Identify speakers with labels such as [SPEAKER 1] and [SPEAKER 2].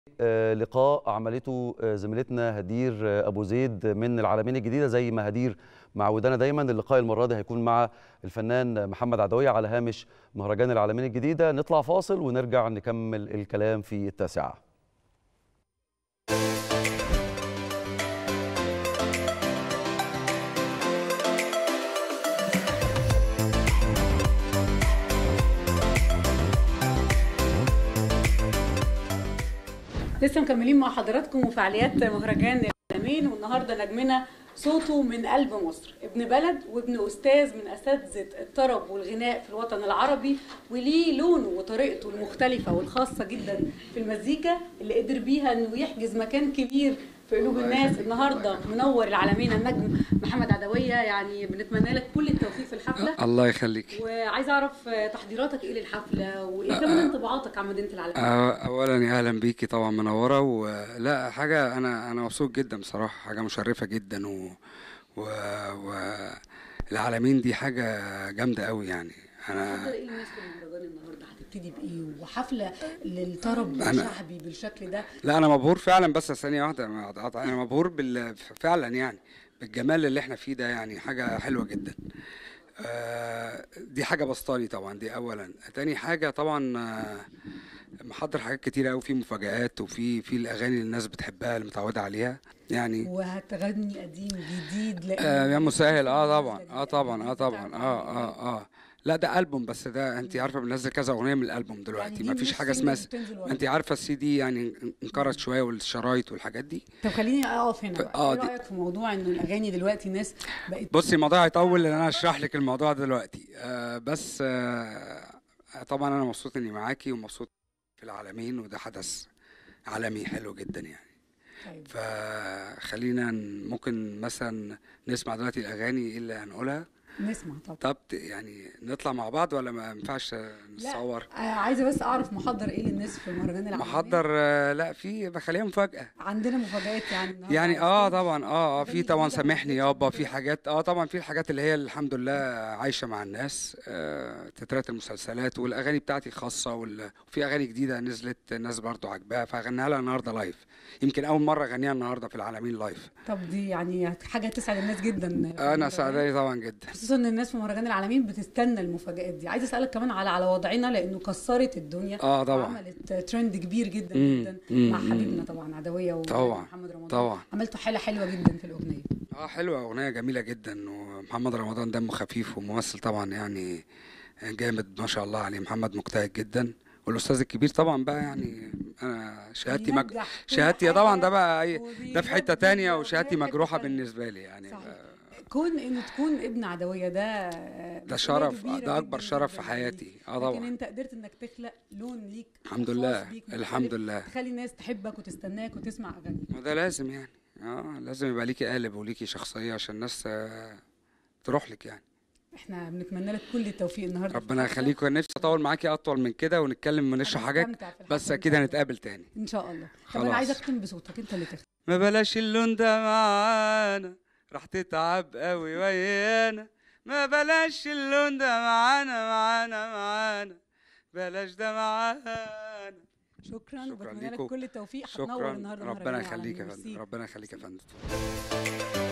[SPEAKER 1] لقاء عملته زميلتنا هدير أبو زيد من العلمين الجديدة. زي ما هدير معودانا دايما، اللقاء المرة دي هيكون مع الفنان محمد عدوية على هامش مهرجان العلمين الجديدة. نطلع فاصل ونرجع نكمل الكلام في التاسعة.
[SPEAKER 2] لسه مكملين مع حضراتكم وفعاليات مهرجان العلمين، والنهارده نجمنا صوته من قلب مصر، ابن بلد وابن استاذ من اساتذه الطرب والغناء في الوطن العربي، وليه لونه وطريقته المختلفه والخاصه جدا في المزيكا اللي قدر بيها انه يحجز مكان كبير في قلوب الناس. النهارده منور العالمين النجم محمد عدوية، يعني بنتمنى لك كل التوفيق في الحفله.
[SPEAKER 3] الله يخليك.
[SPEAKER 2] وعايزه اعرف تحضيراتك ايه للحفله، وايه كمان انطباعاتك عن مدينه العالمين.
[SPEAKER 3] اولا يا اهلا بيكي، طبعا منوره، ولا حاجه، انا مبسوط جدا بصراحه، حاجه مشرفه جدا، العالمين دي حاجه جامده قوي يعني.
[SPEAKER 2] انا ايه الناس في المهرجان النهارده هتبتدي بايه، وحفله للطرب الشعبي بالشكل ده؟
[SPEAKER 3] لا انا مبهور فعلا، بس ثانيه واحده انا مبهور فعلا يعني بالجمال اللي احنا فيه ده، يعني حاجه حلوه جدا. دي حاجه بسطاني طبعا، دي اولا. تاني حاجه طبعا محضر حاجات كتيره قوي، في مفاجآت، وفي الاغاني اللي الناس بتحبها اللي متعوده عليها يعني.
[SPEAKER 2] وهتغني قديم جديد؟
[SPEAKER 3] يا مسهل. طبعا. لا ده ألبوم، بس ده انت عارفه بننزل كذا اغنيه من الألبوم دلوقتي، يعني ما فيش حاجه اسمها انت عارفه السي دي يعني انقرض شويه، والشرايط والحاجات دي.
[SPEAKER 2] طب خليني اقف هنا بقى. ايه رايك في موضوع ان الاغاني دلوقتي الناس بقت؟
[SPEAKER 3] بصي الموضوع هيطول، لان انا اشرح لك الموضوع دلوقتي. بس طبعا انا مبسوط اني معاكي، ومبسوط في العالمين، وده حدث عالمي حلو جدا يعني. طيب. فخلينا ممكن مثلا نسمع دلوقتي الاغاني ايه اللي هنقولها.
[SPEAKER 2] نسمع طبعا.
[SPEAKER 3] طب يعني نطلع مع بعض ولا ما ينفعش نصور؟
[SPEAKER 2] لا عايزه بس اعرف محضر ايه للناس في مهرجان العالمين.
[SPEAKER 3] محضر لا في بخليها مفاجاه.
[SPEAKER 2] عندنا مفاجآت يعني
[SPEAKER 3] طبعا في طبعا سامحني يابا، في حاجات طبعا، في الحاجات اللي هي الحمد لله عايشه مع الناس، تترات المسلسلات والاغاني بتاعتي خاصه، وفي اغاني جديده نزلت الناس برضو عجباها، فهغنيها لها النهارده لايف، يمكن اول مره اغنيها النهارده في العالمين لايف.
[SPEAKER 2] طب دي يعني حاجه تسعد الناس جدا.
[SPEAKER 3] انا سعداني طبعا جدا،
[SPEAKER 2] خصوصا ان الناس في مهرجان العالمين بتستنى المفاجآت دي. عايزه اسالك كمان على وضعنا، لانه كسرت الدنيا.
[SPEAKER 3] طبعا
[SPEAKER 2] وعملت ترند كبير جدا جدا مع حبيبنا طبعا عدوية ومحمد رمضان.
[SPEAKER 3] طبعا
[SPEAKER 2] عملتوا حاله حلوه جدا في الاغنيه.
[SPEAKER 3] حلوه، اغنيه جميله جدا، ومحمد رمضان دمه خفيف، وممثل طبعا يعني جامد ما شاء الله عليه. محمد مجتهد جدا، والاستاذ الكبير طبعا بقى، يعني انا شهادتي طبعا ده بقى ده في حته تانية، وشهادتي مجروحه بالنسبه لي يعني.
[SPEAKER 2] كون انه تكون ابن عدوية ده
[SPEAKER 3] شرف، ده اكبر شرف في حياتي. طبعا.
[SPEAKER 2] لكن انت قدرت انك تخلق لون ليك
[SPEAKER 3] الحمد لله، الحمد لله،
[SPEAKER 2] تخلي الناس تحبك وتستناك وتسمع اغانيك.
[SPEAKER 3] وده لازم يعني. لازم يبقى ليكي قالب وليكي شخصيه عشان الناس تروح لك يعني.
[SPEAKER 2] احنا بنتمنى لك كل التوفيق النهارده.
[SPEAKER 3] ربنا يخليك، ونفسي اطول معاكي اطول من كده، ونتكلم ونشرح حاجات، بس اكيد هنتقابل تاني
[SPEAKER 2] ان شاء الله. طب انا عايزه اختم بصوتك انت اللي تختم.
[SPEAKER 3] ما بلاش اللون ده معانا، راح تتعب قوي ويانا. ما بلاش اللون ده معانا، بلاش ده معانا.
[SPEAKER 2] شكرا وبتمنى لك كل التوفيق.
[SPEAKER 3] شكرا، ربنا يخليك يا فندم، ربنا يخليك يا فندم.